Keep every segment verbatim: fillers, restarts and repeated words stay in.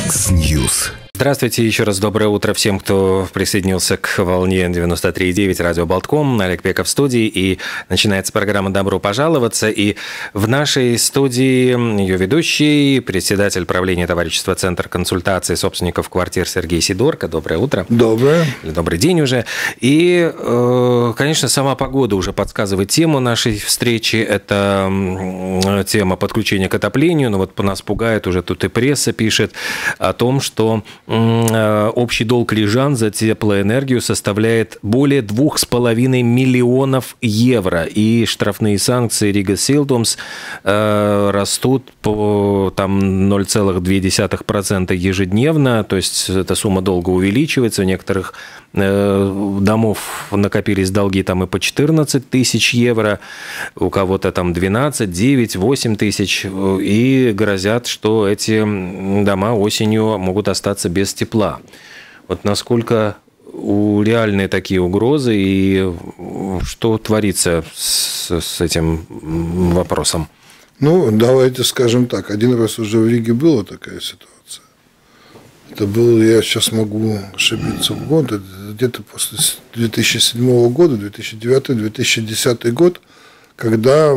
Яндекс.Ньюс. Здравствуйте, еще раз доброе утро всем, кто присоединился к волне девяносто три и девять радио Болтком. Олег Пеков в студии, и начинается программа «Добро пожаловаться». И в нашей студии ее ведущий, председатель правления товарищества «Центр консультации собственников квартир» Сергей Сидорко. Доброе утро. Доброе. Или добрый день уже. И, конечно, сама погода уже подсказывает тему нашей встречи. Это тема подключения к отоплению. Но вот по нас пугает, уже тут и пресса пишет о том, что общий долг рижан за теплоэнергию составляет более двух с половиной миллионов евро. И штрафные санкции Рига Силтумс э, растут по там, ноль целых две десятых процента ежедневно. То есть эта сумма долга увеличивается. У некоторых э, домов накопились долги там и по четырнадцать тысяч евро. У кого-то там двенадцать, девять, восемь тысяч. И грозят, что эти дома осенью могут остаться без тепла. Вот насколько реальные такие угрозы и что творится с, с этим вопросом? Ну, давайте скажем так. Один раз уже в Риге была такая ситуация. Это был, я сейчас могу ошибиться в год, где-то после две тысячи седьмого года, две тысячи девятый - две тысячи десятый год, когда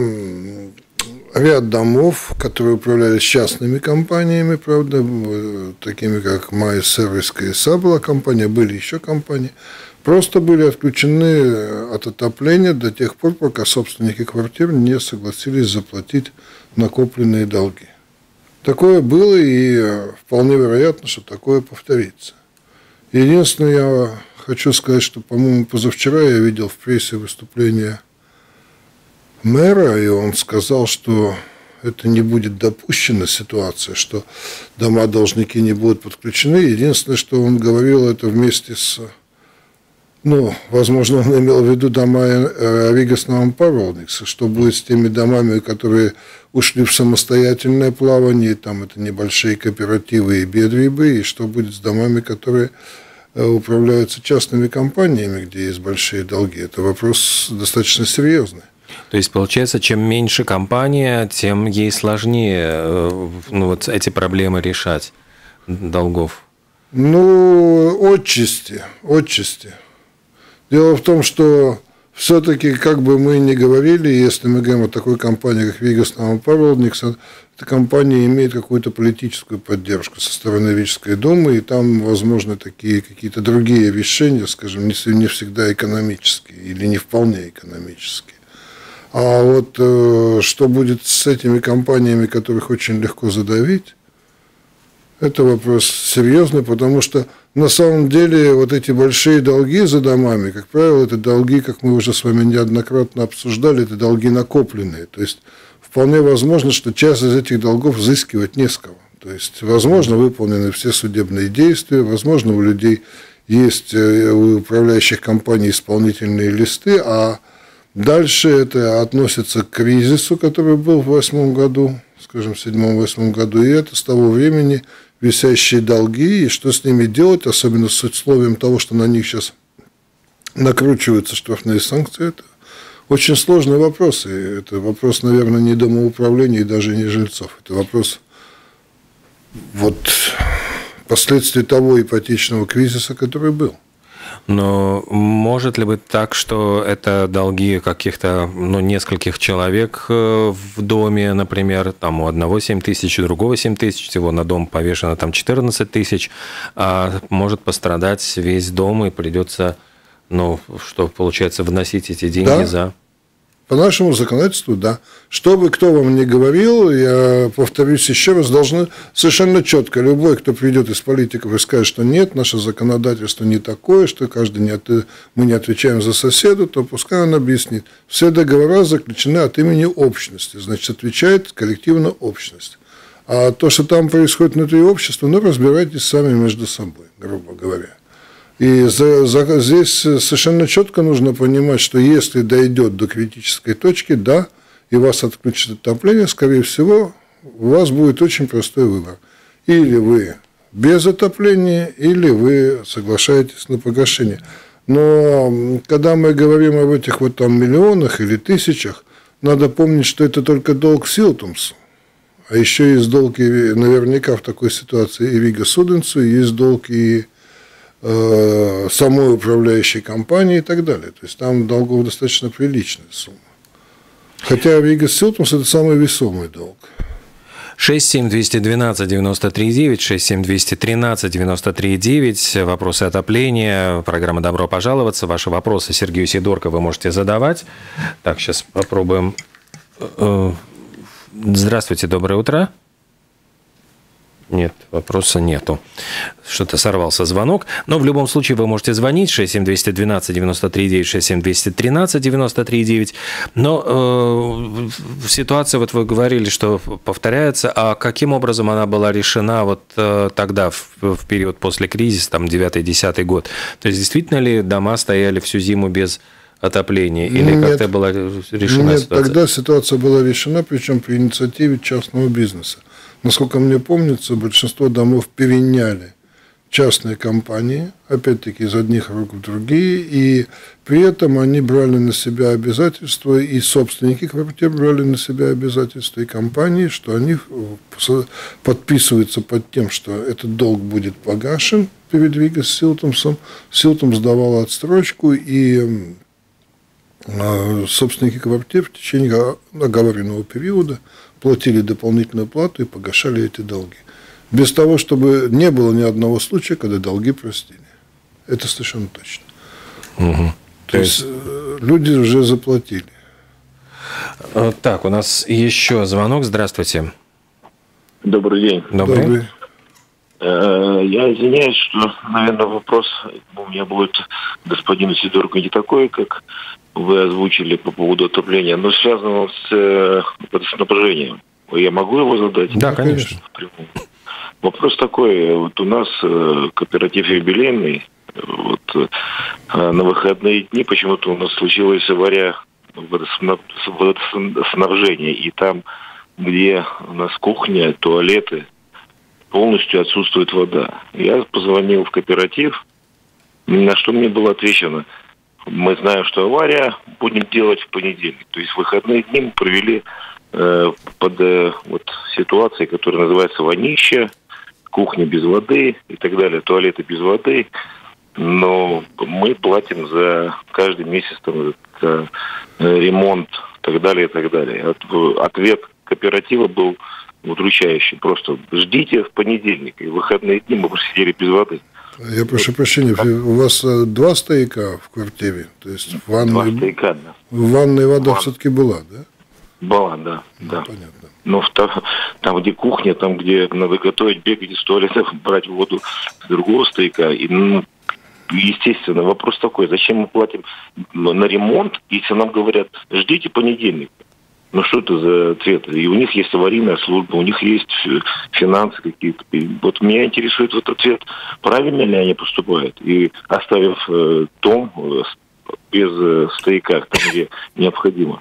ряд домов, которые управлялись частными компаниями, правда, такими как Майя Сервиска и Са была компания, были еще компании, просто были отключены от отопления до тех пор, пока собственники квартир не согласились заплатить накопленные долги. Такое было, и вполне вероятно, что такое повторится. Единственное, я хочу сказать, что, по-моему, позавчера я видел в прессе выступление мэра, и он сказал, что это не будет допущена ситуация, что дома-должники не будут подключены. Единственное, что он говорил, это вместе с, ну, возможно, он имел в виду дома Риgas Namparvaldnieks, что будет с теми домами, которые ушли в самостоятельное плавание, там это небольшие кооперативы и бедрибы, и что будет с домами, которые управляются частными компаниями, где есть большие долги. Это вопрос достаточно серьезный. То есть, получается, чем меньше компания, тем ей сложнее ну, вот эти проблемы решать, долгов. Ну, отчасти, отчасти. Дело в том, что все-таки, как бы мы ни говорили, если мы говорим о такой компании, как Риgas Namparvaldnieks, эта компания имеет какую-то политическую поддержку со стороны Рижской думы, и там возможны такие какие-то другие решения, скажем, не всегда экономические или не вполне экономические. А вот э, что будет с этими компаниями, которых очень легко задавить, это вопрос серьезный, потому что на самом деле вот эти большие долги за домами, как правило, это долги, как мы уже с вами неоднократно обсуждали, это долги накопленные. То есть вполне возможно, что часть из этих долгов взыскивать не с кого. То есть, возможно, выполнены все судебные действия, возможно, у людей есть, у управляющих компаний исполнительные листы, а дальше это относится к кризису, который был в восьмом году, скажем, в седьмом-восьмом году, и это с того времени висящие долги, и что с ними делать, особенно с условием того, что на них сейчас накручиваются штрафные санкции, это очень сложный вопрос, и это вопрос, наверное, не домоуправления и даже не жильцов, это вопрос вот последствий того ипотечного кризиса, который был. Но может ли быть так, что это долги каких-то, ну, нескольких человек в доме, например, там у одного семь тысяч, у другого семь тысяч, всего на дом повешено там четырнадцать тысяч, а может пострадать весь дом и придется, ну, что получается, вносить эти деньги да. за... По нашему законодательству, да. Что бы кто вам ни говорил, я повторюсь еще раз, должны совершенно четко, любой, кто придет из политиков и скажет, что нет, наше законодательство не такое, что каждый не от... мы не отвечаем за соседа, то пускай он объяснит. Все договора заключены от имени общности, значит, отвечает коллективно общность. А то, что там происходит внутри общества, ну, разбирайтесь сами между собой, грубо говоря. И за, за, здесь совершенно четко нужно понимать, что если дойдет до критической точки, да, и вас отключат отопление, скорее всего, у вас будет очень простой выбор. Или вы без отопления, или вы соглашаетесь на погашение. Но когда мы говорим об этих вот там миллионах или тысячах, надо помнить, что это только долг Силтумсу. А еще есть долг, и наверняка в такой ситуации и Рига Суденцу, есть долг и э, самой управляющей компании и так далее. То есть там долгов достаточно приличная сумма. Хотя Рига Силтумс – это самый весомый долг. шесть семь двести двенадцать девяносто три девять, шесть семь двести тринадцать девяносто три девять. Вопросы отопления. Программа «Добро пожаловаться». Ваши вопросы Сергею Сидорко вы можете задавать. Так, сейчас попробуем. Здравствуйте, доброе утро. Нет, вопроса нету. Что-то сорвался звонок. Но в любом случае вы можете звонить шесть семь двести двенадцать девяносто три девять, шесть семь двести тринадцать девяносто три девять. Но э, ситуация, вот вы говорили, что повторяется. А каким образом она была решена вот э, тогда, в, в период после кризиса, там, девятый-десятый год? То есть действительно ли дома стояли всю зиму без отопления? Или Нет, как-то была решена нет, ситуация? Тогда ситуация была решена, причем при инициативе частного бизнеса. Насколько мне помнится, большинство домов переняли частные компании, опять-таки из одних рук в другие, и при этом они брали на себя обязательства, и собственники квартир брали на себя обязательства, и компании, что они подписываются под тем, что этот долг будет погашен перед Рига Силтумсом. Силтумс давал отсрочку, и собственники квартир в течение оговоренного периода платили дополнительную плату и погашали эти долги. Без того, чтобы не было ни одного случая, когда долги простили. Это совершенно точно. Угу. То, То есть, есть люди уже заплатили. Так, у нас еще звонок. Здравствуйте. Добрый день. Добрый. Добрый. Я извиняюсь, что, наверное, вопрос у меня будет господину Сидорку не такой, как вы озвучили по поводу отопления, но связан он с водоснабжением. Я могу его задать? Да, конечно. Вопрос такой. Вот у нас кооператив юбилейный. Вот на выходные дни почему-то у нас случилась авария водоснабжения. И там, где у нас кухня, туалеты, полностью отсутствует вода. Я позвонил в кооператив, на что мне было отвечено: мы знаем, что авария, будем делать в понедельник. То есть в выходные дни мы провели э, под э, вот, ситуацией, которая называется вонище, кухня без воды и так далее, туалеты без воды. Но мы платим за каждый месяц там, за ремонт и так далее, и так далее. От, ответ кооператива был удручающий. Просто ждите в понедельник. И в выходные дни мы просидели без воды. Я прошу прощения, у вас два стояка в квартире? То есть в ванной, два стояка, да. В ванной вода Ван... все-таки была, да? Была, да. Ну, да. Понятно. Но там, там, где кухня, там, где надо готовить, бегать из туалета, брать воду с другого стояка. И, ну, естественно, вопрос такой: зачем мы платим на ремонт, если нам говорят, ждите понедельник? Ну, что это за ответ? И у них есть аварийная служба, у них есть финансы какие-то. И вот меня интересует вот ответ, правильно ли они поступают. И оставив э, дом э, без э, стояка, там, где необходимо.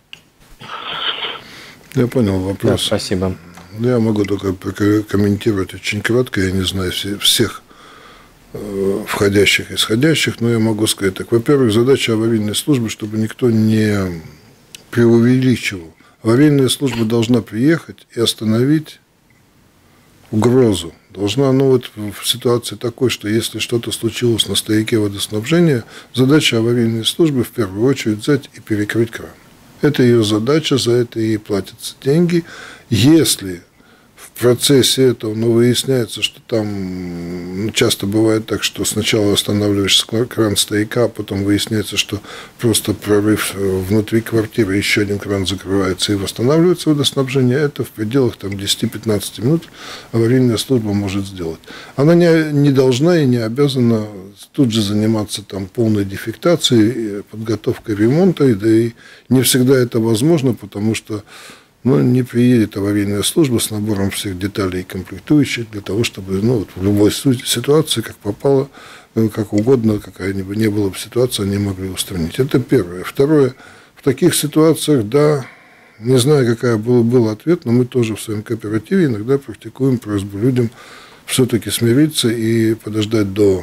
Я понял вопрос. Да, спасибо. Я могу только комментировать очень кратко. Я не знаю всех э, входящих и исходящих, но я могу сказать так. Во-первых, задача аварийной службы, чтобы никто не преувеличивал. Аварийная служба должна приехать и остановить угрозу. Должна, ну вот в ситуации такой, что если что-то случилось на стояке водоснабжения, задача аварийной службы в первую очередь взять и перекрыть кран. Это ее задача, за это ей платятся деньги. Если в процессе этого, ну, выясняется, что там, ну, часто бывает так, что сначала останавливаешься кран стояка, а потом выясняется, что просто прорыв внутри квартиры, еще один кран закрывается и восстанавливается водоснабжение, это в пределах там, десять-пятнадцать минут аварийная служба может сделать. Она не, не должна и не обязана тут же заниматься там, полной дефектацией, подготовкой ремонта, и, да и не всегда это возможно, потому что но не приедет аварийная служба с набором всех деталей и комплектующих для того, чтобы ну, вот в любой ситуации, как попало, как угодно, какая бы ни была бы ситуация, они могли устранить. Это первое. Второе. В таких ситуациях, да, не знаю, какая был, был ответ, но мы тоже в своем кооперативе иногда практикуем просьбу людям все-таки смириться и подождать до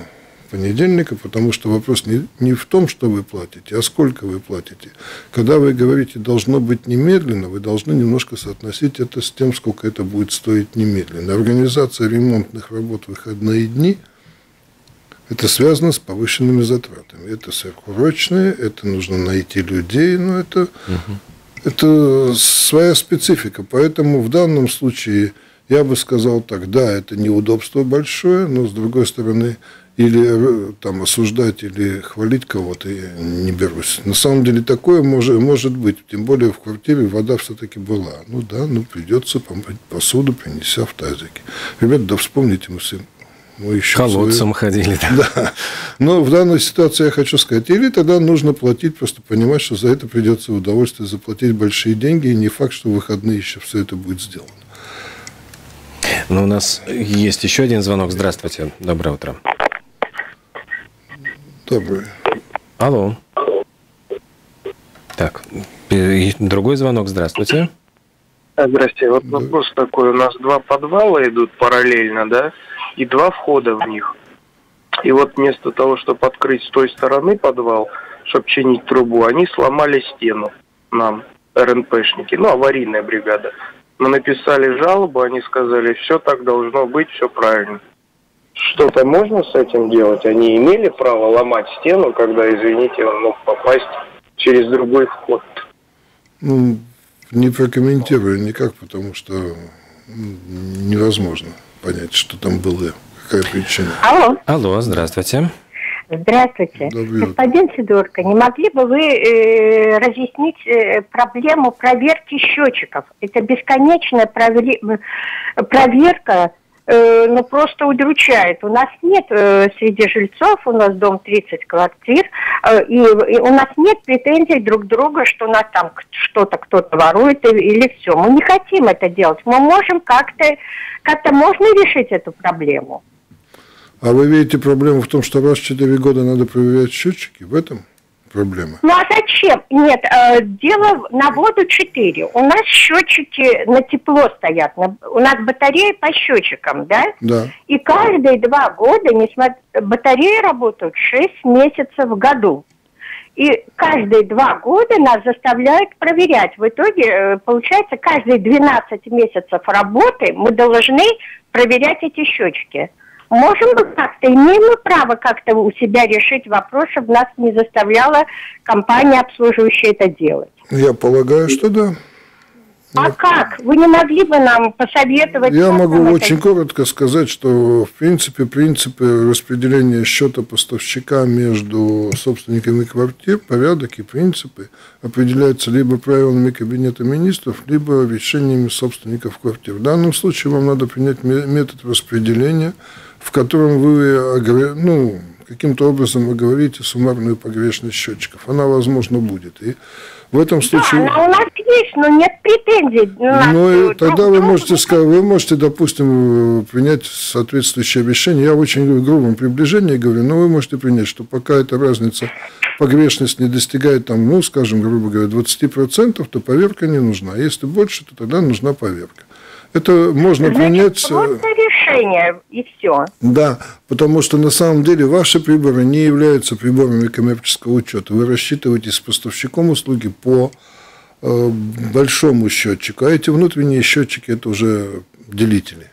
понедельника, потому что вопрос не, не в том, что вы платите, а сколько вы платите. Когда вы говорите «должно быть немедленно», вы должны немножко соотносить это с тем, сколько это будет стоить немедленно. Организация ремонтных работ в выходные дни – это связано с повышенными затратами. Это сверхурочные, это нужно найти людей, но это, угу. это своя специфика. Поэтому в данном случае я бы сказал так, да, это неудобство большое, но с другой стороны, или там осуждать, или хвалить кого-то я не берусь. На самом деле такое может, может быть, тем более в квартире вода все-таки была. Ну да, ну придется помыть посуду, принеся в тазике. Ребята, да вспомните, мы все... Мы еще колодцем ходили. Да. да. Но в данной ситуации я хочу сказать, или тогда нужно платить, просто понимать, что за это придется в удовольствие заплатить большие деньги, и не факт, что в выходные еще все это будет сделано. Ну, у нас есть еще один звонок. Здравствуйте. Доброе утро. Доброе. Алло. Так, другой звонок. Здравствуйте. Здрасте. Вот вопрос такой. У нас два подвала идут параллельно, да, и два входа в них. И вот вместо того, чтобы открыть с той стороны подвал, чтобы чинить трубу, они сломали стену нам, эр эн пэшники, ну, аварийная бригада. Мы написали жалобу, они сказали, все так должно быть, все правильно. Что-то можно с этим делать? Они имели право ломать стену, когда, извините, он мог попасть через другой вход? Ну, не прокомментирую никак, потому что невозможно понять, что там было, какая причина. Алло. Алло, здравствуйте. Здравствуйте. Господин Сидорко, не могли бы вы э, разъяснить э, проблему проверки счетчиков? Это бесконечная провер... проверка, э, ну, просто удручает. У нас нет э, среди жильцов, у нас дом тридцать квартир, э, и, и у нас нет претензий друг к другу, что у нас там что-то кто-то ворует или все. Мы не хотим это делать. Мы можем как-то, как-то можно решить эту проблему. А вы видите проблему в том, что раз в четыре года надо проверять счетчики? В этом проблема? Ну а зачем? Нет, э, дело на воду четыре. У нас счетчики на тепло стоят. На, у нас батареи по счетчикам, да? Да. И каждые два года, несмотря, батареи работают шесть месяцев в году. И каждые два года нас заставляют проверять. В итоге, э, получается, каждые двенадцать месяцев работы мы должны проверять эти счетчики. Можем мы как-то, имеем мы право как-то у себя решить вопрос, чтобы нас не заставляла компания, обслуживающая, это делать? Я полагаю, что да. А я... как? Вы не могли бы нам посоветовать? Я могу очень это... коротко сказать, что в принципе принципы распределения счета поставщика между собственниками квартир, порядок и принципы определяются либо правилами Кабинета министров, либо решениями собственников квартир. В данном случае вам надо принять метод распределения, в котором вы, ну, каким-то образом оговорите суммарную погрешность счетчиков. Она, возможно, будет. И в этом случае... Да, у нас есть, но нет претензий. Ну, и тогда вы можете, сказать, вы можете, допустим, принять соответствующее решение. Я в очень грубом приближении говорю, но вы можете принять, что пока эта разница, погрешность не достигает, там, ну, скажем, грубо говоря, двадцать процентов, то поверка не нужна. А если больше, то тогда нужна поверка. Это можно принять... Просто решение, и все. Да, потому что на самом деле ваши приборы не являются приборами коммерческого учета. Вы рассчитываетесь с поставщиком услуги по э, большому счетчику, а эти внутренние счетчики – это уже делители.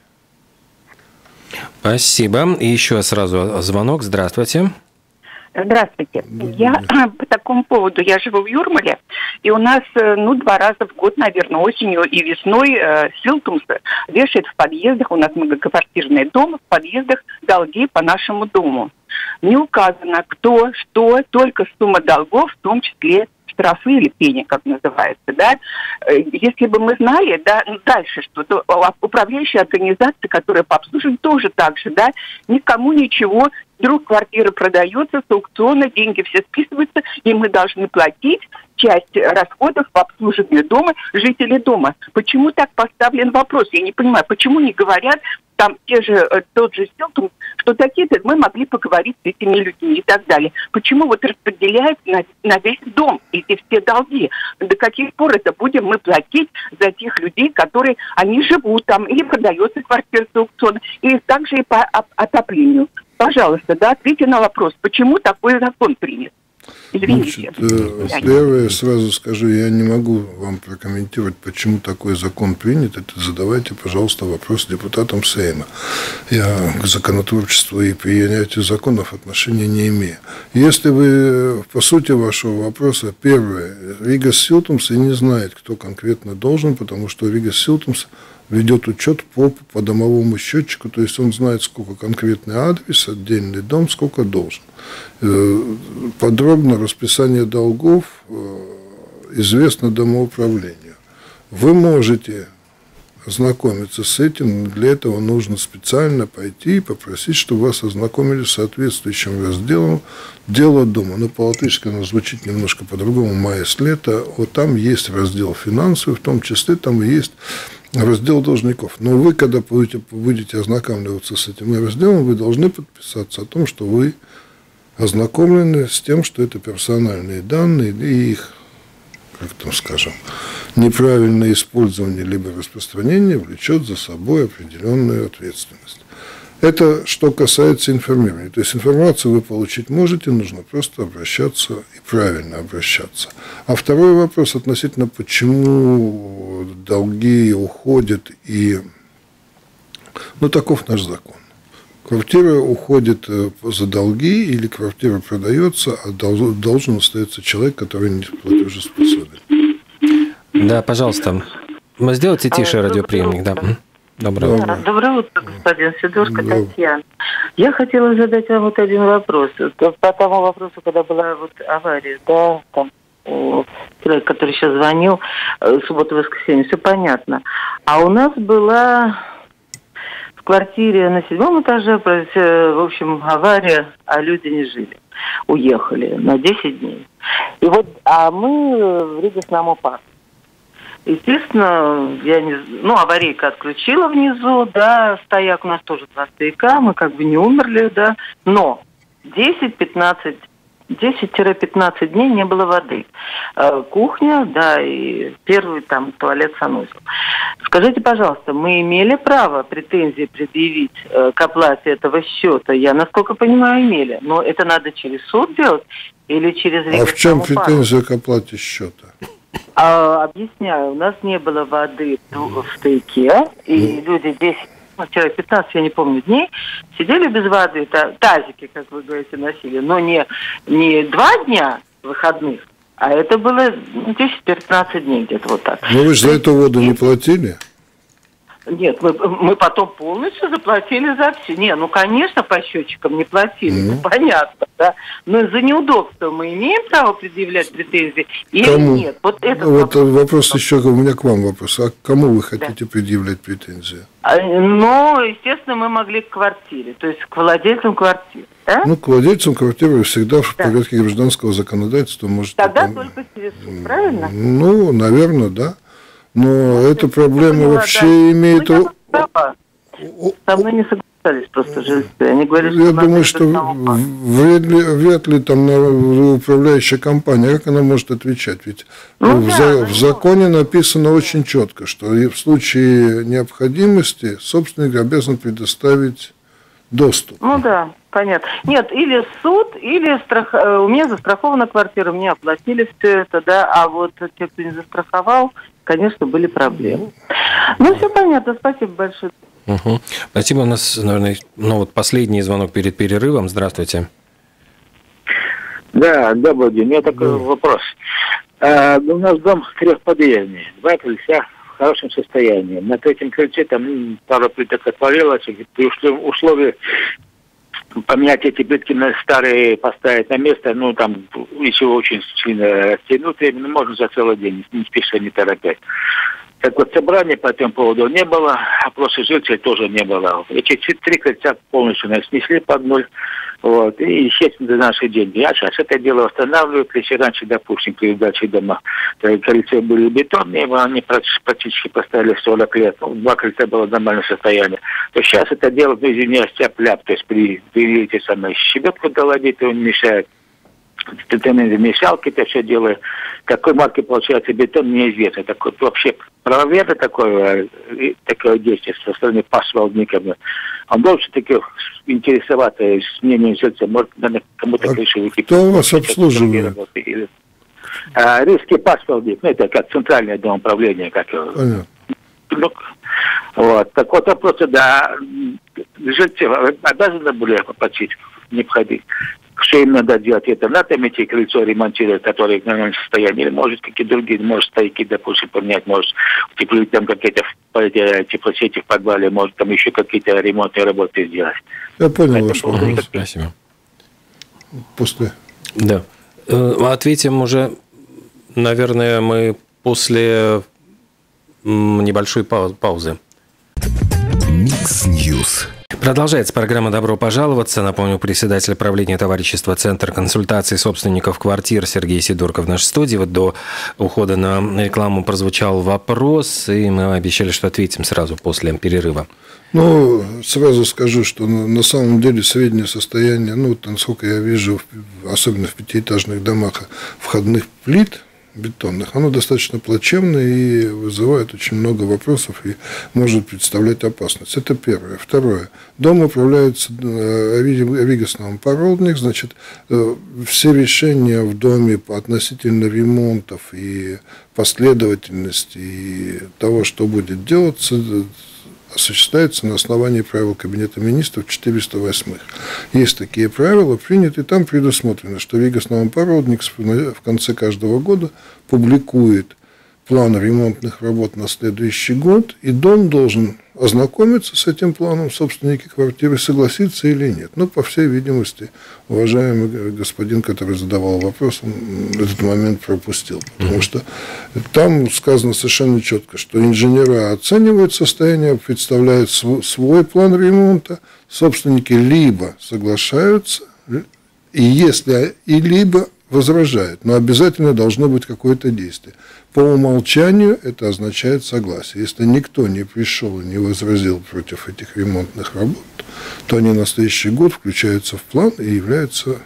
Спасибо. И еще сразу звонок. Здравствуйте. Здравствуйте. Я по такому поводу, я живу в Юрмале, и у нас, ну, два раза в год, наверное, осенью и весной э, Силтумс вешает в подъездах, у нас многоквартирный дом, в подъездах долги по нашему дому. Не указано, кто, что, только сумма долгов, в том числе штрафы или пени, как называется, да. Если бы мы знали, да, дальше что, то управляющая организация, которая по обслуживанию, тоже так же, да, никому ничего, вдруг квартира продается, с аукциона, деньги все списываются, и мы должны платить часть расходов по обслуживанию дома жителей дома. Почему так поставлен вопрос? Я не понимаю, почему не говорят, там те же, тот же Силтум, что такие-то мы могли поговорить с этими людьми и так далее. Почему вот распределяют на, на весь дом эти все долги? До каких пор это будем мы платить за тех людей, которые, они живут там, или продается квартира с аукциона, или также и по отоплению. Пожалуйста, да, ответьте на вопрос, почему такой закон принят. Извините. Значит, первое, сразу скажу, я не могу вам прокомментировать, почему такой закон принят. Это задавайте, пожалуйста, вопрос депутатам Сейма. Я к законотворчеству и принятию законов отношения не имею. Если вы, по сути вашего вопроса, первое, Ригас Силтумс и не знает, кто конкретно должен, потому что Ригас Силтумс ведет учет по, по домовому счетчику, то есть он знает, сколько конкретный адрес, отдельный дом, сколько должен. Подробно расписание долгов известно домоуправлению. Вы можете ознакомиться с этим, но для этого нужно специально пойти и попросить, чтобы вас ознакомили с соответствующим разделом «Дело дома». Но по-латышски оно звучит немножко по-другому «Майс лето». Вот там есть раздел финансовый, в том числе там и есть раздел должников. Но вы, когда будете, будете ознакомливаться с этим разделом, вы должны подписаться о том, что вы ознакомлены с тем, что это персональные данные, и их, как там скажем, неправильное использование либо распространение влечет за собой определенную ответственность. Это что касается информирования. То есть информацию вы получить можете, нужно просто обращаться и правильно обращаться. А второй вопрос относительно, почему долги уходят и... Ну, таков наш закон. Квартира уходит за долги или квартира продается, а должен остаться человек, который не платежеспособен. Да, пожалуйста. Сделайте тише радиоприемник, да. Доброе утро. Доброе утро, господин Сидорко, Татьяна. Я хотела задать вам вот один вопрос. По тому вопросу, когда была вот авария, да, там человек, который сейчас звонил, суббота-воскресенье, все понятно. А у нас была в квартире на седьмом этаже, в общем, авария, а люди не жили. Уехали на десять дней. И вот, а мы в Ригас Намо парк. Естественно, я не, ну, аварийка отключила внизу, да, стояк у нас тоже два стояка, мы как бы не умерли, да, но десять-пятнадцать, десять-пятнадцать дней не было воды. Э, кухня, да, и первый там туалет, санузел. Скажите, пожалуйста, мы имели право претензии предъявить э, к оплате этого счета? Я, насколько понимаю, имели, но это надо через суд делать или через... А в чем претензия к оплате счета? А, объясняю, у нас не было воды в стояке, и люди десять, ну, вчера пятнадцать, я не помню, дней сидели без воды, тазики, как вы говорите, носили, но не, не два дня выходных, а это было десять-пятнадцать дней где-то вот так. Но вы же за эту воду не платили? Нет, мы, мы потом полностью заплатили за все. Не, ну, конечно, по счетчикам не платили, mm-hmm. ну, понятно, да. Но за неудобство мы имеем право предъявлять претензии или кому? Нет? Вот, это вот вопрос. вопрос еще, у меня к вам вопрос. А к кому вы хотите да. предъявлять претензии? А, ну, естественно, мы могли к квартире, то есть к владельцам квартиры. Да? Ну, к владельцам квартиры вы всегда в да. порядке гражданского законодательства можете... Тогда там... только через суд, правильно? Ну, наверное, да. Но ну, эта проблема поняла, вообще да. имеет... Ну, со мной не согласились просто жильцы. Они говорили, я что думаю, что вряд ли, вряд ли там управляющая компания, как она может отвечать? Ведь ну, в, да, за, в законе написано очень четко, что в случае необходимости собственник обязан предоставить доступ. Ну да, понятно. Нет, или суд, или страх... у меня застрахована квартира, мне оплатили все это, да, а вот те, кто не застраховал, конечно, были проблемы. Ну, все понятно, спасибо большое. Угу. Спасибо. У нас, наверное, ну вот последний звонок перед перерывом. Здравствуйте. Да, добрый день. У меня такой да. вопрос. А, у нас дом трехподъездный, два крыльца в хорошем состоянии. На третьем крыльце там пару плиток отвалилось, при условии поменять эти плитки на старые, поставить на место, ну, там, еще очень сильно растянуть временно, можно за целый день, не спеша, не торопясь. Так вот, собрания по этому поводу не было, опроса жильцев тоже не было. Эти три крыльца полностью нас снесли под ноль, вот, и, естественно, за наши деньги. А сейчас это дело восстанавливают. Если раньше, допустим, при сдаче дома крыльца были бетонные, они практически поставили сорок лет, ну, два крыльца было в нормальном состоянии, то сейчас это дело, извиняюсь, тяп-ляп, то есть при, при эти самые щебетку доладить, он мешает. мешалки, это все дело. Какой марки получается бетон, неизвестно. Так вот, вообще правомерно такое, такое действие со стороны пашвалдника. Он должен таки интересоваться с мнением жильца. Может, кому-то а решили. Кто вас обслуживает? А, русский пашвалдник, ну, это как центральное домоуправление. Как, понятно. Ну, вот. Так вот, вопрос, да, жильцы обязаны были оплатить необходимо. Что им надо делать? Это надо идти крыльцо ремонтировать, которое в нормальном состоянии, или может какие-то другие, может стояки, допустим, поменять, может утеплить там какие-то теплосети в подвале, может там еще какие-то ремонтные работы сделать. Я понял ваш вопрос. Спасибо. После. Да. Ответим уже, наверное, мы после небольшой паузы. Микс Ньюс. Продолжается программа «Добро пожаловаться». Напомню, председатель правления товарищества «Центр консультаций собственников квартир» Сергей Сидорко в нашей студии. Вот до ухода на рекламу прозвучал вопрос, и мы обещали, что ответим сразу после перерыва. Ну, сразу скажу, что на самом деле среднее состояние, ну, насколько я вижу, особенно в пятиэтажных домах, входных плит бетонных, оно достаточно плачевное и вызывает очень много вопросов и может представлять опасность. Это первое. Второе. Дом управляется Ригасновым породник, значит, все решения в доме относительно ремонтов и последовательности и того, что будет делаться, осуществляется на основании правил Кабинета министров четыреста восемь. Есть такие правила, приняты, там предусмотрено, что Ригасновый породник в конце каждого года публикует план ремонтных работ на следующий год, и дом должен ознакомиться с этим планом, собственники квартиры, согласиться или нет. Ну, по всей видимости, уважаемый господин, который задавал вопрос, он этот момент пропустил, потому что там сказано совершенно четко, что инженера оценивают состояние, представляют свой план ремонта, собственники либо соглашаются, и если и либо возражают, но обязательно должно быть какое-то действие. По умолчанию это означает согласие. Если никто не пришел и не возразил против этих ремонтных работ, то они на следующий год включаются в план и являются...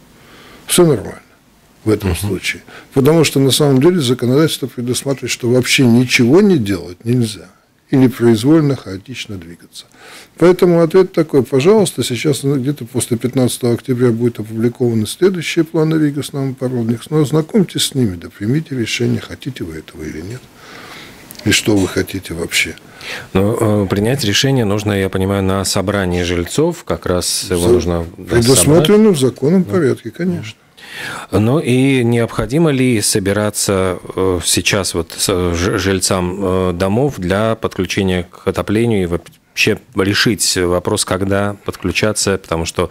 Все нормально в этом uh-huh. случае. Потому что на самом деле законодательство предусматривает, что вообще ничего не делать нельзя. Или произвольно, хаотично двигаться. Поэтому ответ такой: пожалуйста, сейчас где-то после пятнадцатого октября будет опубликованы следующие планы Ригаснового породника. Но ознакомьтесь с ними, да примите решение, хотите вы этого или нет. И что вы хотите вообще. Но принять решение нужно, я понимаю, на собрании жильцов, как раз его За... нужно... Предусмотрено в законном да. порядке, конечно. Ну и необходимо ли собираться сейчас вот жильцам домов для подключения к отоплению и вообще решить вопрос, когда подключаться, потому что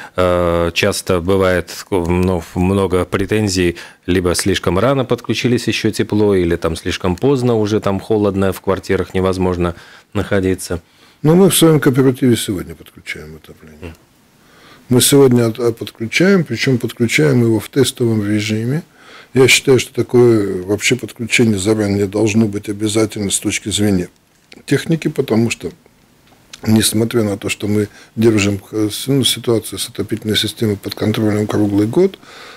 часто бывает ну, много претензий, либо слишком рано подключились еще тепло, или там слишком поздно уже там холодно, в квартирах невозможно находиться. Ну, мы в своем кооперативе сегодня подключаем отопление. Мы сегодня подключаем, причем подключаем его в тестовом режиме. Я считаю, что такое вообще подключение заранее должно быть обязательно с точки зрения техники, потому что, несмотря на то, что мы держим ну, ситуацию с отопительной системой под контролем круглый год,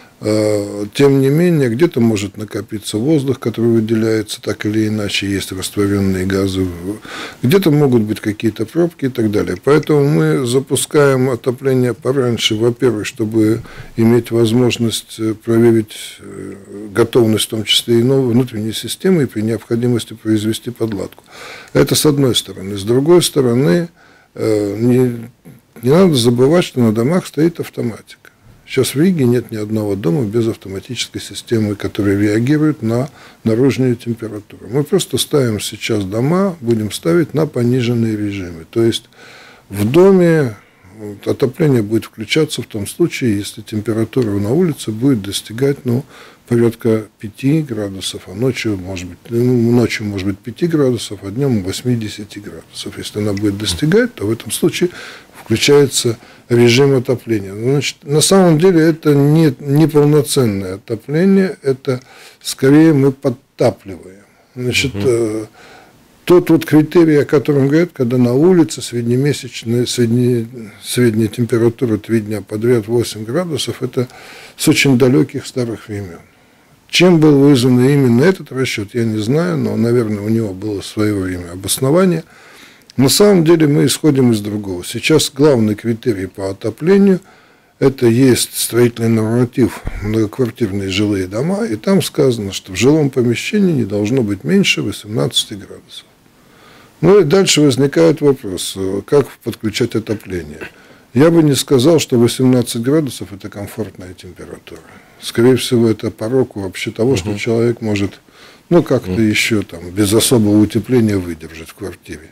тем не менее, где-то может накопиться воздух, который выделяется так или иначе, есть растворенные газы, где-то могут быть какие-то пробки и так далее. Поэтому мы запускаем отопление пораньше, во-первых, чтобы иметь возможность проверить готовность, в том числе и новой внутренней системы, и при необходимости произвести подладку. Это с одной стороны. С другой стороны, не, не надо забывать, что на домах стоит автоматика. Сейчас в Риге нет ни одного дома без автоматической системы, которая реагирует на наружную температуру. Мы просто ставим сейчас дома, будем ставить на пониженные режимы. То есть в доме отопление будет включаться в том случае, если температура на улице будет достигать ну, порядка пяти градусов, а ночью может быть, ну, ночью может быть пять градусов, а днем восемь-десять градусов. Если она будет достигать, то в этом случае включается режим отопления. Значит, на самом деле это не, не полноценное отопление, это скорее мы подтапливаем. Значит, угу. тот вот критерий, о котором говорят, когда на улице среднемесячная, средне, средняя температура три дня подряд восемь градусов, это с очень далеких старых времен. Чем был вызван именно этот расчет, я не знаю, но, наверное, у него было в свое время обоснование. На самом деле мы исходим из другого. Сейчас главный критерий по отоплению – это есть строительный норматив многоквартирные жилые дома, и там сказано, что в жилом помещении не должно быть меньше восемнадцати градусов. Ну и дальше возникает вопрос, как подключать отопление. Я бы не сказал, что восемнадцать градусов – это комфортная температура. Скорее всего, это порог вообще того, угу. что человек может, ну, как-то угу. еще там, без особого утепления выдержать в квартире.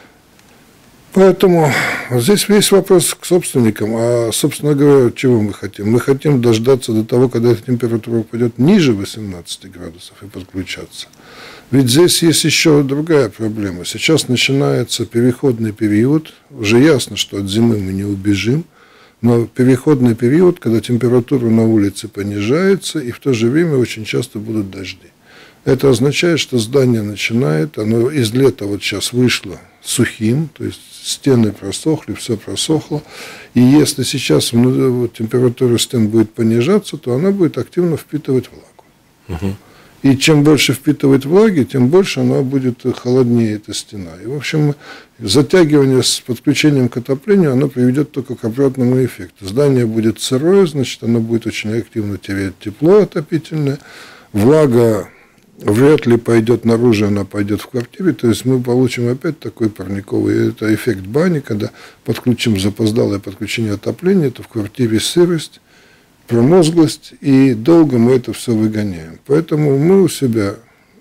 Поэтому здесь весь вопрос к собственникам. А, собственно говоря, чего мы хотим? Мы хотим дождаться до того, когда эта температура упадет ниже восемнадцати градусов и подключаться. Ведь здесь есть еще другая проблема. Сейчас начинается переходный период. Уже ясно, что от зимы мы не убежим. Но переходный период, когда температура на улице понижается, и в то же время очень часто будут дожди. Это означает, что здание начинает, оно из лета вот сейчас вышло сухим, то есть стены просохли, все просохло. И если сейчас вот, температура стен будет понижаться, то она будет активно впитывать влагу. Угу. И чем больше впитывает влаги, тем больше она будет холоднее, эта стена. И, в общем, затягивание с подключением к отоплению, оно приведет только к обратному эффекту. Здание будет сырое, значит, оно будет очень активно терять тепло отопительное. Влага вряд ли пойдет наружу, она пойдет в квартире. То есть мы получим опять такой парниковый, это эффект бани, когда подключим запоздалое подключение отопления, то в квартире сырость, промозглость, и долго мы это все выгоняем. Поэтому мы у себя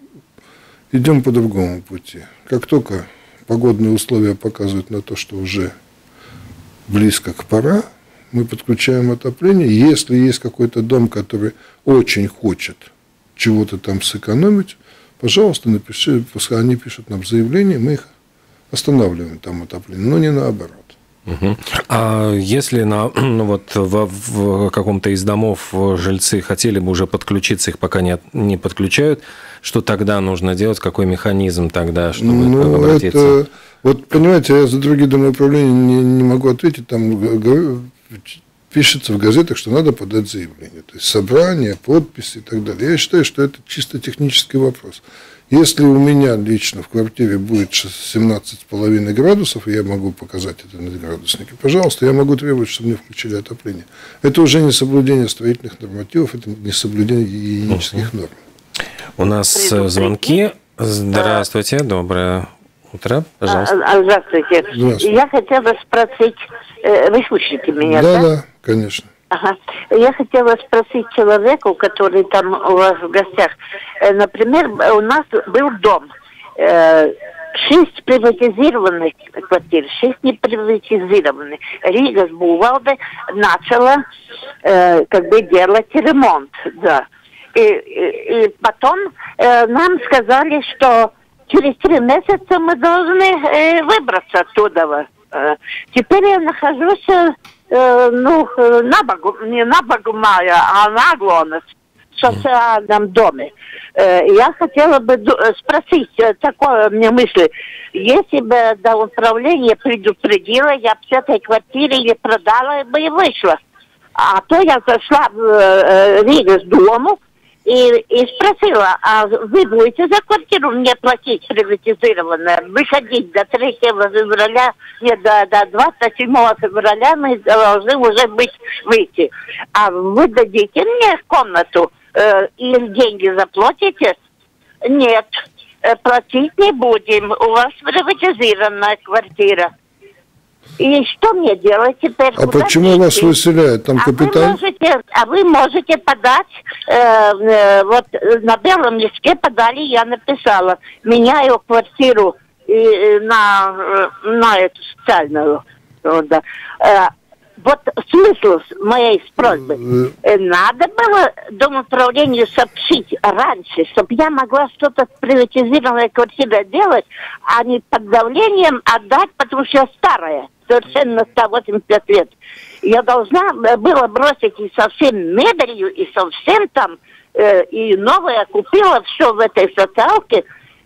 идем по другому пути. Как только погодные условия показывают на то, что уже близко к пора, мы подключаем отопление. Если есть какой-то дом, который очень хочет чего-то там сэкономить, пожалуйста, напиши, пускай они пишут нам заявление, мы их останавливаем там отопление, но не наоборот. Угу. А если на, ну вот, в, в каком-то из домов жильцы хотели бы уже подключиться, их пока не, не подключают, что тогда нужно делать, какой механизм тогда, чтобы ну, обратиться? Это, вот, понимаете, я за другие дома управления не, не могу ответить, там пишется в газетах, что надо подать заявление, то есть собрание, подписи и так далее. Я считаю, что это чисто технический вопрос. Если у меня лично в квартире будет семнадцать с половиной градусов, и я могу показать это на градуснике, пожалуйста, я могу требовать, чтобы мне включили отопление. Это уже не соблюдение строительных нормативов, это не соблюдение гигиенических норм. У нас звонки. Здравствуйте, доброе утро, пожалуйста. Здравствуйте. Здравствуйте. Я хотела спросить, вы слышите меня, да? Да, да, конечно. Ага. Я хотела спросить человеку, который там у вас в гостях. Например, у нас был дом. Шесть приватизированных квартир, шесть неприватизированных. Рига с Бувалдой начала как бы делать ремонт, да. И, и, и потом нам сказали, что через три месяца мы должны выбраться оттуда. Теперь я нахожусь... ну, на Багу, не на Багумая, а на Аглонах, в социальном доме. Я хотела бы спросить, такое мне мысль, если бы до управления предупредила, я бы с этой квартиры не продала бы и вышла. А то я зашла в Ригу с дому и, и спросила, а вы будете за квартиру мне платить приватизированное? Выходить до третьего февраля, нет, до, до двадцать седьмого февраля мы должны уже быть, выйти. А вы дадите мне комнату э, и деньги заплатите? Нет, э, платить не будем. У вас приватизированная квартира. И что мне делать теперь? А куда почему идти? Вас выселяют? Там а капитал? Вы можете, а вы можете подать, э, э, вот на белом листке подали, я написала, меняю квартиру э, на, на эту социальную. Вот, да. э, вот смысл моей просьбы. Надо было домоуправлению сообщить раньше, чтобы я могла что-то в приватизированной квартире делать, а не под давлением отдать, потому что я старая. Совершенно сто восемьдесят пять лет. Я должна была бросить и совсем мебелью, и совсем там, э, и новое купила все в этой социалке,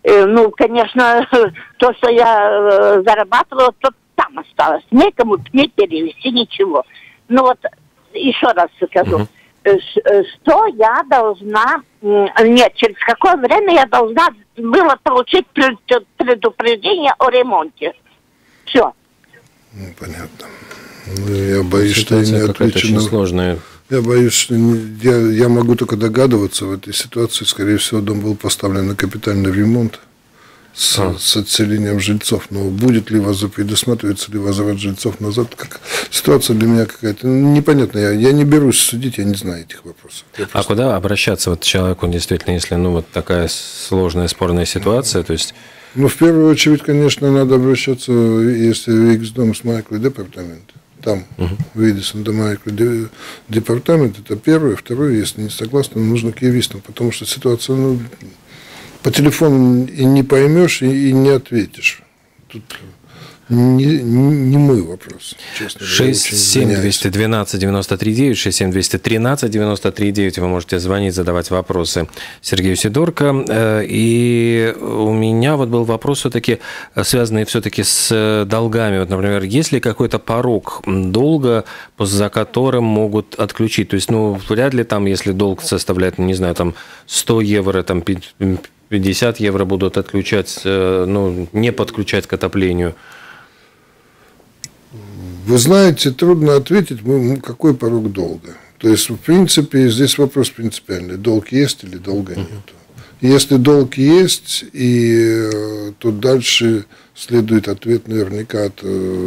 Ну, конечно, то, что я зарабатывала, то там осталось. Некому мне перевести ничего. Ну вот, еще раз скажу. Uh-huh. Что я должна... Нет, через какое время я должна была получить предупреждение о ремонте. Все. Ну, понятно. Ну, я боюсь, что я не отвечу на... сложная. Я боюсь, что я, я могу только догадываться в этой ситуации. Скорее всего, дом был поставлен на капитальный ремонт с, а. с отселением жильцов. Но будет ли возврат, предусматривается ли возврат жильцов назад? Как, ситуация для меня какая-то непонятная. Я, я не берусь судить, я не знаю этих вопросов. Просто... А куда обращаться вот человеку, действительно, если ну, вот такая сложная, спорная ситуация? То есть... Ну, в первую очередь, конечно, надо обращаться, если Ригсдом с Майкл департамента. Там uh-huh. выйдется до Майкл департамент, это первое. Второе, если не согласны, нужно к юристам, потому что ситуация, ну, по телефону и не поймешь, и, и не ответишь. Тут не, не мой вопрос, честно говоря. шесть семь двести двенадцать девяносто три девять, шесть семь двести тринадцать девяносто три девять. Вы можете звонить, задавать вопросы Сергею Сидорко. И у меня вот был вопрос все-таки, связанный все-таки с долгами. Вот, например, есть ли какой-то порог долга, за которым могут отключить? То есть, ну, вряд ли там, если долг составляет, не знаю, там сто евро, там пятьдесят евро будут отключать, ну, не подключать к отоплению. Вы знаете, трудно ответить, какой порог долга. То есть, в принципе, здесь вопрос принципиальный. Долг есть или долга нет. Если долг есть, и то дальше следует ответ наверняка от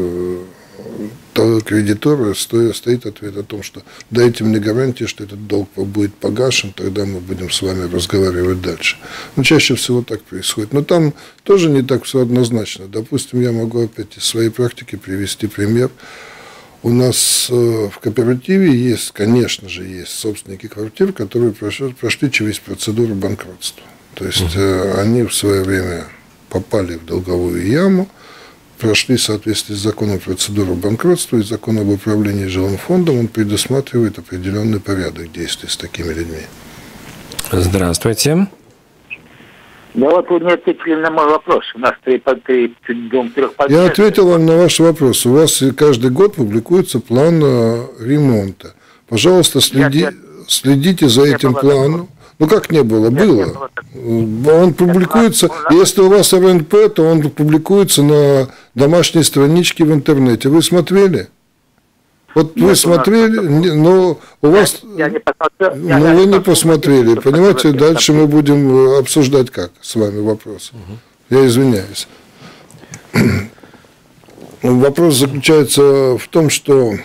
кредитора, стоит ответ о том, что дайте мне гарантию, что этот долг будет погашен, тогда мы будем с вами разговаривать дальше. Но чаще всего так происходит. Но там тоже не так все однозначно. Допустим, я могу опять из своей практики привести пример. У нас в кооперативе есть, конечно же, есть собственники квартир, которые прошли, прошли через процедуру банкротства. То есть uh-huh. они в свое время попали в долговую яму, прошли в соответствии с законом процедуру банкротства, и закон об управлении жилым фондом, он предусматривает определенный порядок действий с такими людьми. Здравствуйте. Да вот вы не ответили на мой вопрос. У нас три, три, дом трехподъездный. Я ответил вам на ваш вопрос. У вас каждый год публикуется план ремонта. Пожалуйста, следи, я, следите за этим планом. Ну, как не было? Нет, было. Не было. Он публикуется, если у вас эр эн пэ, то он публикуется на домашней страничке в интернете. Вы смотрели? Вот нет, вы смотрели, но у вас... Я не посмотрел. Но я вы не посмотрели, понимаете? Дальше мы будем обсуждать как с вами вопрос. Угу. Я извиняюсь. Вопрос заключается в том, что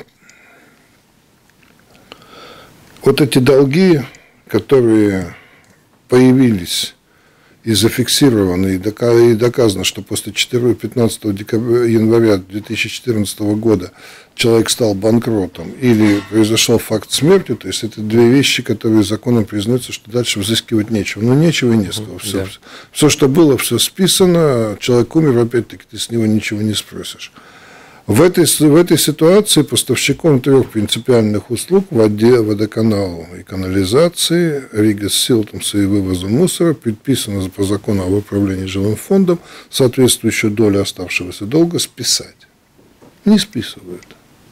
вот эти долги, которые появились и зафиксированы, и доказано, что после пятнадцатого января две тысячи четырнадцатого года человек стал банкротом или произошел факт смерти, то есть это две вещи, которые законом признаются, что дальше взыскивать нечего. Ну, нечего и не сказал. Все, да. все, что было, все списано, человек умер, опять-таки, ты с него ничего не спросишь. В этой, в этой ситуации поставщиком трех принципиальных услуг в воде, водоканалу и канализации, Рига Силтумса и вывоза мусора предписано по закону об управлении жилым фондом соответствующую долю оставшегося долга списать. Не списывают.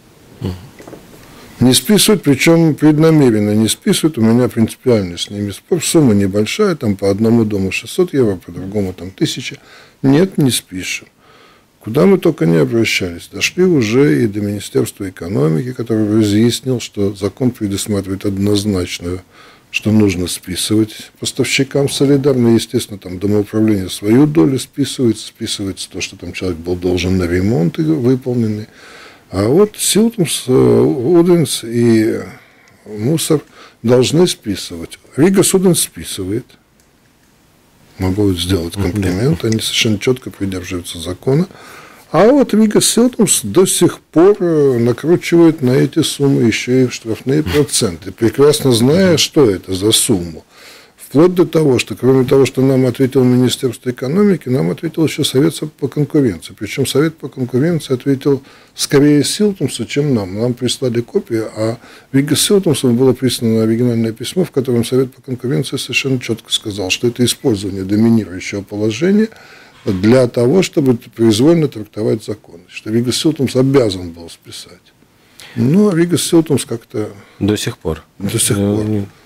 Не списывают, причем преднамеренно не списывают. У меня принципиально с ними спор. Сумма небольшая, там по одному дому шестьсот евро, по другому там тысяча. Нет, не спишем. Куда мы только не обращались. Дошли уже и до Министерства экономики, который разъяснил, что закон предусматривает однозначно, что нужно списывать поставщикам солидарно. Естественно, там домоуправление свою долю списывает, списывается то, что там человек был должен на ремонт выполненный. А вот Силтумс, Уденс и мусор должны списывать. Рига Суденс списывает. Могу сделать комплимент, они совершенно четко придерживаются закона. А вот Рига Силтумс до сих пор накручивает на эти суммы еще и штрафные проценты, прекрасно зная, что это за сумму. Вплоть до того, что кроме того, что нам ответил Министерство экономики, нам ответил еще Совет по конкуренции. Причем Совет по конкуренции ответил скорее Силтумсу, чем нам. Нам прислали копию, а Вигас Силтумсу было прислано оригинальное письмо, в котором Совет по конкуренции совершенно четко сказал, что это использование доминирующего положения для того, чтобы произвольно трактовать законы. Что Вигас Силтумс обязан был списать. Ну, а Вигас Силтумс как-то... До сих пор. До сих пор.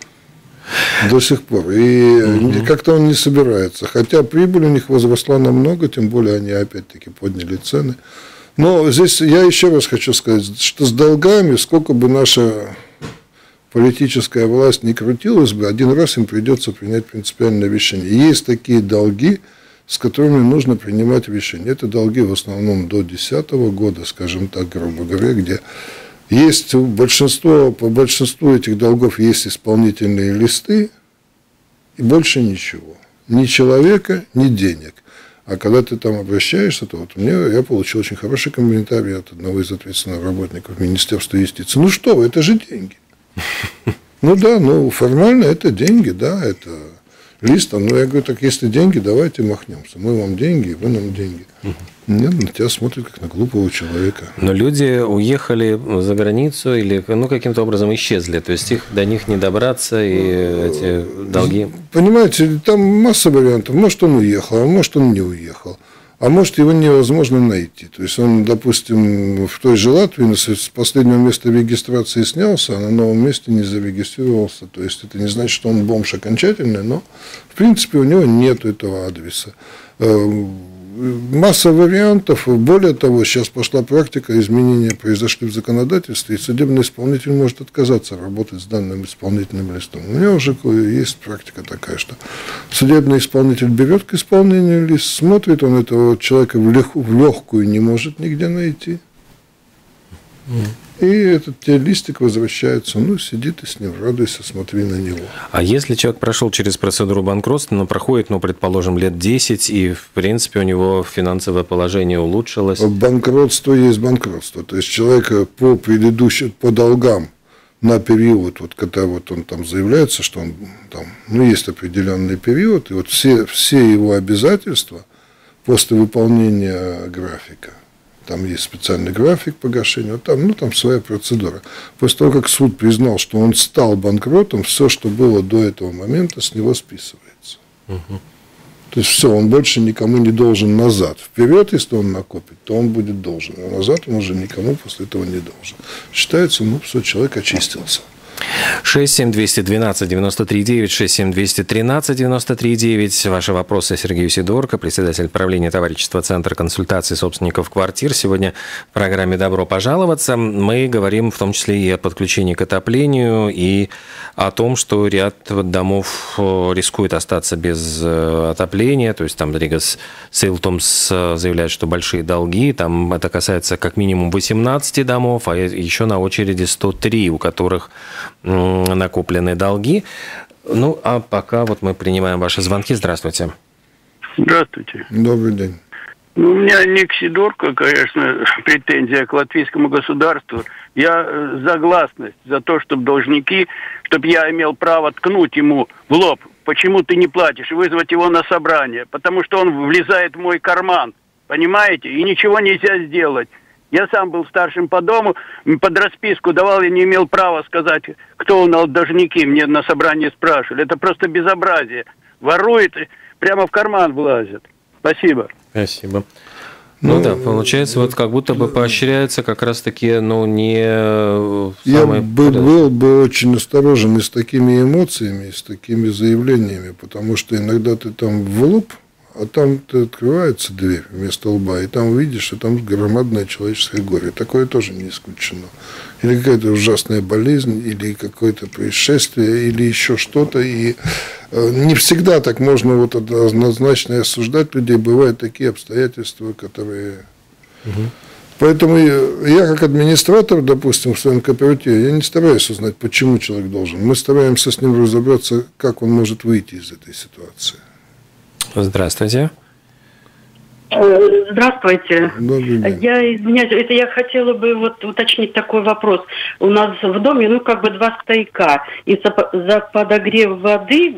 До сих пор. И угу. как-то он не собирается. Хотя прибыль у них возросла намного, тем более они опять-таки подняли цены. Но здесь я еще раз хочу сказать, что с долгами, сколько бы наша политическая власть не крутилась бы, один раз им придется принять принципиальное решение. Есть такие долги, с которыми нужно принимать решения. Это долги в основном до две тысячи десятого года, скажем так, грубо говоря, где... Есть большинство, по большинству этих долгов есть исполнительные листы, и больше ничего. Ни человека, ни денег. А когда ты там обращаешься, то вот мне, я получил очень хороший комментарий от одного из ответственных работников Министерства юстиции. Ну что вы, это же деньги. Ну да, ну формально это деньги, да, это лист. Но я говорю, так если деньги, давайте махнемся. Мы вам деньги, вы нам деньги. Нет, на тебя смотрят как на глупого человека. Но люди уехали за границу или ну, каким-то образом исчезли. То есть их до них не добраться, и эти долги... Понимаете, там масса вариантов. Может, он уехал, а может, он не уехал. А может, его невозможно найти. То есть он, допустим, в той же Латвии с последнего места регистрации снялся, а на новом месте не зарегистрировался. То есть это не значит, что он бомж окончательный, но в принципе у него нет этого адреса. Масса вариантов. Более того, сейчас пошла практика, изменения произошли в законодательстве, и судебный исполнитель может отказаться работать с данным исполнительным листом. У меня уже есть практика такая, что судебный исполнитель берет к исполнению лист, смотрит, он этого человека в, лег, в легкую не может нигде найти. И этот тебе листик возвращается, ну, сиди ты с ним, радуйся, смотри на него. А если человек прошел через процедуру банкротства, но проходит, ну, предположим, лет десять, и, в принципе, у него финансовое положение улучшилось? Банкротство есть банкротство. То есть, человека по предыдущим, по долгам на период, вот когда вот он там заявляется, что он там, ну, есть определенный период, и вот все, все его обязательства после выполнения графика, там есть специальный график погашения, вот там, ну, там своя процедура. После того, как суд признал, что он стал банкротом, все, что было до этого момента, с него списывается. Угу. То есть все, он больше никому не должен назад. Вперед, если он накопит, то он будет должен. А назад он уже никому после этого не должен. Считается, ну, все, человек очистился. шесть семь двести двенадцать девяносто три девять, шесть семь двести тринадцать девяносто три девять. Ваши вопросы Сергею Сидорко, председатель правления товарищества Центра консультации собственников квартир. Сегодня в программе «Добро пожаловаться» мы говорим в том числе и о подключении к отоплению, и о том, что ряд домов рискует остаться без отопления. То есть там Ригас Силтумс заявляет, что большие долги. Там это касается как минимум восемнадцати домов, а еще на очереди сто три, у которых накопленные долги. Ну, а пока вот мы принимаем ваши звонки. Здравствуйте. Здравствуйте. Добрый день. Ну, у меня не к Сидорко, конечно, претензия к латвийскому государству. Я за гласность, за то, чтобы должники, чтобы я имел право ткнуть ему в лоб, почему ты не платишь, и вызвать его на собрание. Потому что он влезает в мой карман, понимаете, и ничего нельзя сделать. Я сам был старшим по дому, под расписку давал, я не имел права сказать, кто у нас должники, мне на собрании спрашивали. Это просто безобразие. Ворует, прямо в карман влазит. Спасибо. Спасибо. Ну, ну да, получается, вот как будто бы поощряется как раз-таки, ну, не... Я бы был бы очень осторожен и с такими эмоциями, и с такими заявлениями, потому что иногда ты там в лоб, а там открывается дверь вместо лба, и там видишь, что там громадное человеческое горе. Такое тоже не исключено. Или какая-то ужасная болезнь, или какое-то происшествие, или еще что-то. И не всегда так можно вот однозначно осуждать людей. Бывают такие обстоятельства, которые... Угу. Поэтому я, как администратор, допустим, в своем кооперативе, я не стараюсь узнать, почему человек должен. Мы стараемся с ним разобраться, как он может выйти из этой ситуации. Здравствуйте. Здравствуйте. Я извиняюсь, это я хотела бы вот уточнить такой вопрос. У нас в доме, ну, как бы два стояка. И за подогрев воды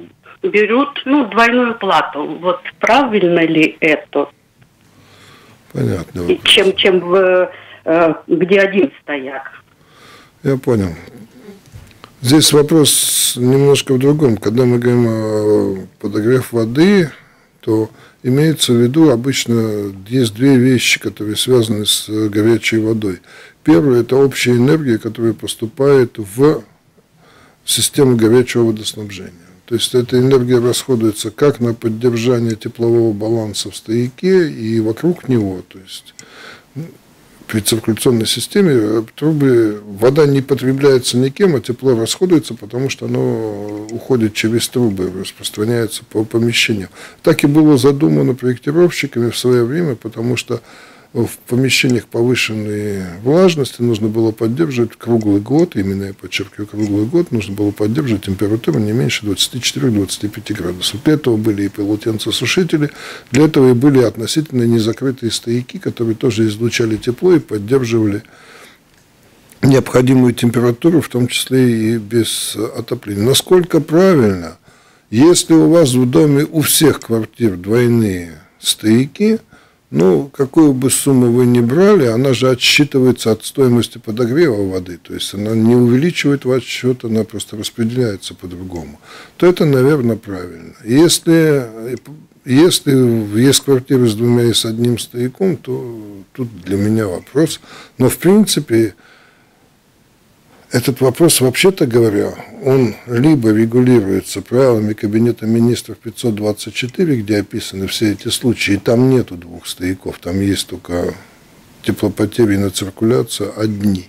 берут, ну, двойную плату. Вот правильно ли это? Понятно. И чем, чем в, э, где один стояк. Я понял. Здесь вопрос немножко в другом. Когда мы говорим о подогрев воды, то имеется в виду обычно есть две вещи, которые связаны с горячей водой. Первое – это общая энергия, которая поступает в систему горячего водоснабжения. То есть эта энергия расходуется как на поддержание теплового баланса в стояке и вокруг него. То есть при циркуляционной системе трубы, вода не потребляется никем, а тепло расходуется, потому что оно уходит через трубы, распространяется по помещению. Так и было задумано проектировщиками в свое время, потому что в помещениях повышенной влажности нужно было поддерживать круглый год, именно я подчеркиваю, круглый год, нужно было поддерживать температуру не меньше двадцати четырёх — двадцати пяти градусов. Для этого были и полотенцесушители, для этого и были относительно незакрытые стояки, которые тоже излучали тепло и поддерживали необходимую температуру, в том числе и без отопления. Насколько правильно, если у вас в доме у всех квартир двойные стояки, ну, какую бы сумму вы ни брали, она же отсчитывается от стоимости подогрева воды, то есть она не увеличивает ваш счет, она просто распределяется по-другому, то это, наверное, правильно. Если, если есть квартиры с двумя и с одним стояком, то тут для меня вопрос. Но, в принципе, этот вопрос, вообще-то говоря, он либо регулируется правилами Кабинета министров пятьсот двадцать четыре, где описаны все эти случаи, и там нету двух стояков, там есть только теплопотери на циркуляцию одни.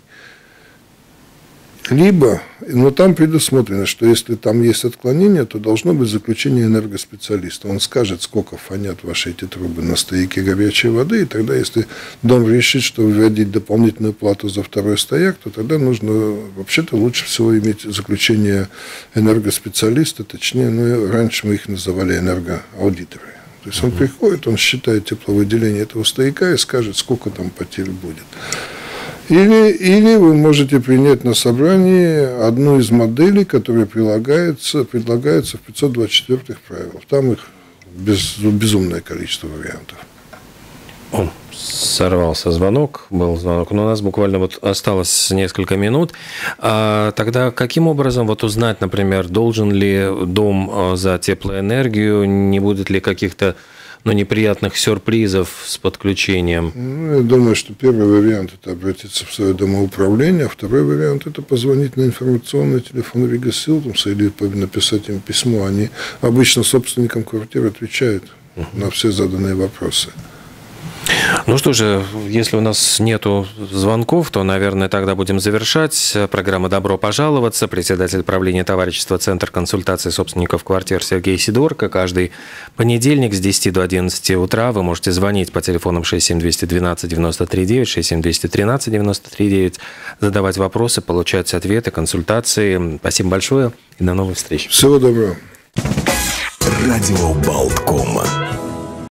Либо, но там предусмотрено, что если там есть отклонение, то должно быть заключение энергоспециалиста. Он скажет, сколько фонят ваши эти трубы на стояке горячей воды, и тогда, если дом решит, что вводить дополнительную плату за второй стояк, то тогда нужно, вообще-то, лучше всего иметь заключение энергоспециалиста, точнее, ну, раньше мы их называли энергоаудиторы. То есть он приходит, он считает тепловыделение этого стояка и скажет, сколько там потерь будет. Или, или вы можете принять на собрании одну из моделей, которая прилагается, предлагается в пятьсот двадцать четвёртых правилах. Там их без, безумное количество вариантов. О, сорвался звонок, был звонок, но у нас буквально вот осталось несколько минут. А тогда каким образом вот узнать, например, должен ли дом за теплоэнергию, не будет ли каких-то но неприятных сюрпризов с подключением? Ну, я думаю, что первый вариант – это обратиться в свое домоуправление, а второй вариант – это позвонить на информационный телефон Рига Силтумса или написать им письмо. Они обычно собственникам квартир отвечают uh-huh. на все заданные вопросы. Ну что же, если у нас нету звонков, то, наверное, тогда будем завершать. Программа «Добро пожаловаться». Председатель правления товарищества «Центр консультации собственников квартир» Сергей Сидорко. Каждый понедельник с десяти до одиннадцати утра вы можете звонить по телефонам шесть семь два один два девять три девять, шесть семь два один три девять три девять, задавать вопросы, получать ответы, консультации. Спасибо большое и до новых встреч. Всего доброго. Радио Болтком.